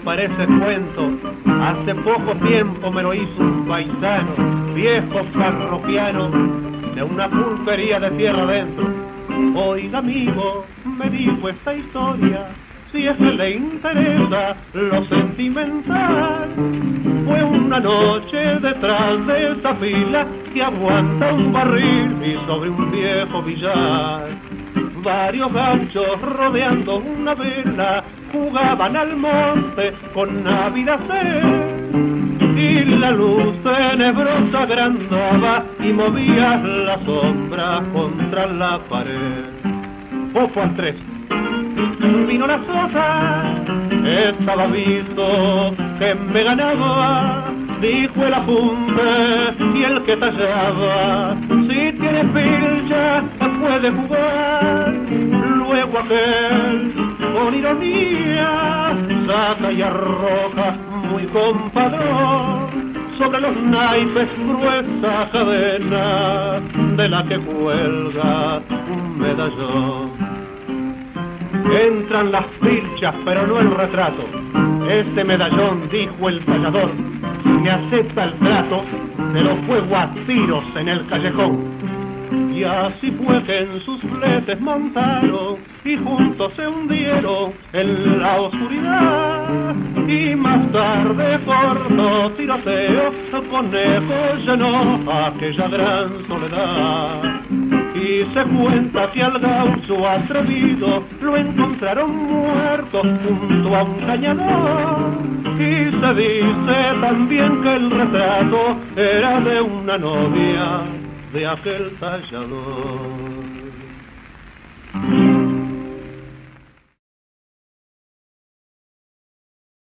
parece cuento, hace poco tiempo me lo hizo un paisano, viejo parroquiano, de una pulpería de tierra adentro. Oiga amigo, me dijo esta historia, si es que le interesa lo sentimental. Fue una noche detrás de esa fila que aguanta un barril y sobre un viejo billar. Varios gauchos rodeando una vela jugaban al monte con ávida sed, y la luz tenebrosa agrandaba y movía la sombra contra la pared. Ojo al 3. Vino la sosa, estaba visto que me ganaba, dijo el apunte y el que tallaba, si tiene pilcha puede jugar. Luego aquel con ironía saca y arroja muy compadrón sobre los naipes gruesa cadena de la que cuelga un medallón. Entran las pilchas, pero no el retrato. Este medallón, dijo el tallador, si me acepta el trato, se lo juego a tiros en el callejón. Y así fue que en sus fletes montaron y juntos se hundieron en la oscuridad. Y más tarde corto tiroteo, conejo llenó aquella gran soledad. Y se cuenta que al gaucho atrevido lo encontraron muerto junto a un cañador. Y se dice también que el retrato era de una novia de aquel tallador.